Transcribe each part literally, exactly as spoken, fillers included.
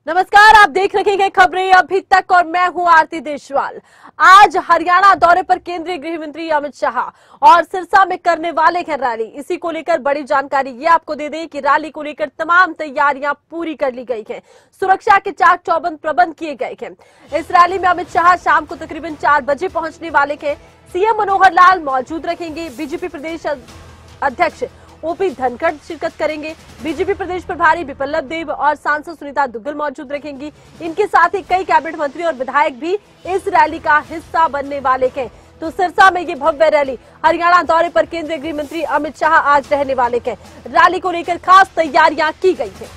नमस्कार, आप देख रहे हैं खबरें अभी तक और मैं हूं आरती देशवाल। आज हरियाणा दौरे पर केंद्रीय गृह मंत्री अमित शाह और सिरसा में करने वाले हैं रैली। इसी को लेकर बड़ी जानकारी ये आपको दे दें कि रैली को लेकर तमाम तैयारियां पूरी कर ली गई हैं। सुरक्षा के चाक चौबंद प्रबंध किए गए हैं। इस रैली में अमित शाह शाम को तकरीबन चार बजे पहुंचने वाले हैं। सीएम मनोहर लाल मौजूद रहेंगे। बीजेपी प्रदेश अध्यक्ष ओपी धनखड़ शिरकत करेंगे। बीजेपी प्रदेश प्रभारी बिप्लब देब और सांसद सुनीता दुग्गल मौजूद रहेंगी। इनके साथ ही कई कैबिनेट मंत्री और विधायक भी इस रैली का हिस्सा बनने वाले हैं। तो सिरसा में ये भव्य रैली, हरियाणा दौरे पर केंद्रीय गृह मंत्री अमित शाह आज रहने वाले हैं। रैली को लेकर खास तैयारियां की गई है।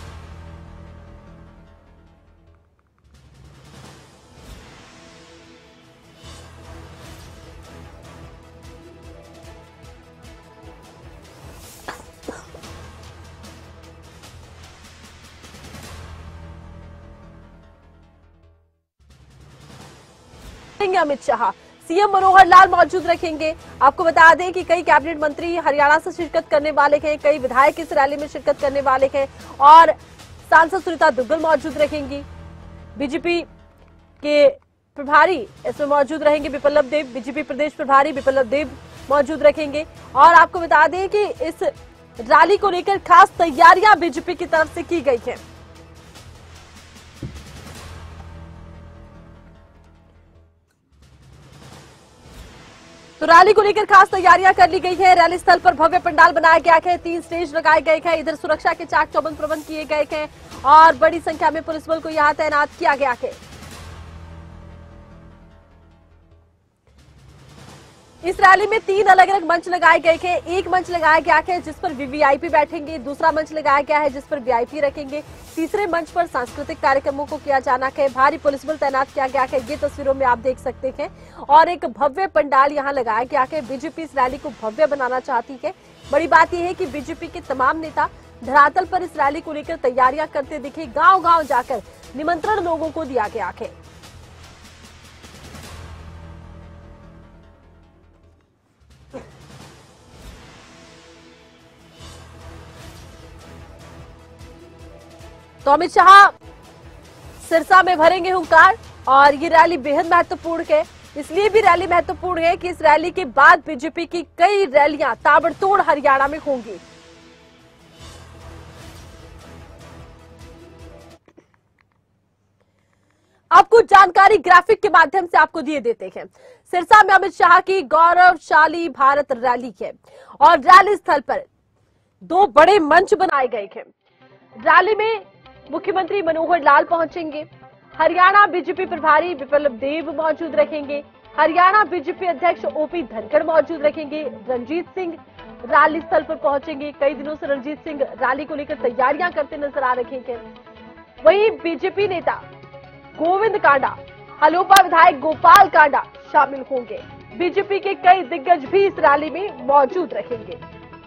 अमित शाह, सीएम मनोहर लाल मौजूद रखेंगे। आपको बता दें कि कई कैबिनेट मंत्री हरियाणा से शिरकत करने वाले हैं, कई विधायक इस रैली में शिरकत करने वाले हैं और सांसद सुनीता दुग्गल मौजूद रहेंगी। बीजेपी के प्रभारी इसमें मौजूद रहेंगे बिप्लब देब, बीजेपी प्रदेश प्रभारी बिप्लब देब मौजूद रखेंगे। और आपको बता दें कि इस रैली को लेकर खास तैयारियां बीजेपी की तरफ से की गई है। तो रैली को लेकर खास तैयारियां कर ली गई है। रैली स्थल पर भव्य पंडाल बनाया गया है, तीन स्टेज लगाए गए हैं। इधर सुरक्षा के चाक चौबंद प्रबंध किए गए हैं और बड़ी संख्या में पुलिस बल को यहां तैनात किया गया है। इस रैली में तीन अलग अलग मंच लगाए गए हैं। एक मंच लगाया गया है जिस पर वीवीआईपी बैठेंगे, दूसरा मंच लगाया गया है जिस पर वीआईपी रखेंगे, तीसरे मंच पर सांस्कृतिक कार्यक्रमों को किया जाना है। भारी पुलिस बल तैनात किया गया है, ये तस्वीरों में आप देख सकते हैं। और एक भव्य पंडाल यहां लगाया गया है। बीजेपी इस रैली को भव्य बनाना चाहती है। बड़ी बात यह है कि बीजेपी के तमाम नेता धरातल पर इस रैली को लेकर तैयारियां करते दिखे। गांव गांव जाकर निमंत्रण लोगों को दिया गया है। तो अमित शाह सिरसा में भरेंगे हुंकार और ये रैली बेहद महत्वपूर्ण है। इसलिए भी रैली महत्वपूर्ण है कि इस रैली के बाद बीजेपी की कई रैलियां ताबड़तोड़ हरियाणा में होंगी। आपको जानकारी ग्राफिक के माध्यम से आपको दिए देते हैं। सिरसा में अमित शाह की गौरवशाली भारत रैली है और रैली स्थल पर दो बड़े मंच बनाए गए हैं। रैली में मुख्यमंत्री मनोहर लाल पहुंचेंगे। हरियाणा बीजेपी प्रभारी बिप्लब देब मौजूद रखेंगे। हरियाणा बीजेपी अध्यक्ष ओपी धनखड़ मौजूद रखेंगे। रणजीत सिंह रैली स्थल पर पहुंचेंगे। कई दिनों से रणजीत सिंह रैली को लेकर तैयारियां करते नजर आ रहे हैं। वहीं बीजेपी नेता गोविंद कांडा, हलोपा विधायक गोपाल कांडा शामिल होंगे। बीजेपी के कई दिग्गज भी इस रैली में मौजूद रहेंगे।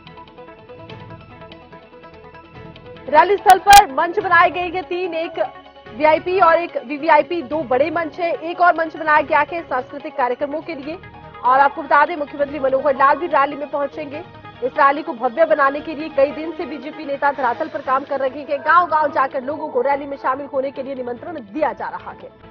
रैली स्थल पर मंच बनाए गए हैं तीन, एक वीआईपी और एक वीवीआईपी, दो बड़े मंच है। एक और मंच बनाया गया है सांस्कृतिक कार्यक्रमों के लिए। और आपको बता दें मुख्यमंत्री मनोहर लाल भी रैली में पहुंचेंगे। इस रैली को भव्य बनाने के लिए कई दिन से बीजेपी नेता धरातल पर काम कर रहे हैं। गांव गांव जाकर लोगों को रैली में शामिल होने के लिए निमंत्रण दिया जा रहा है।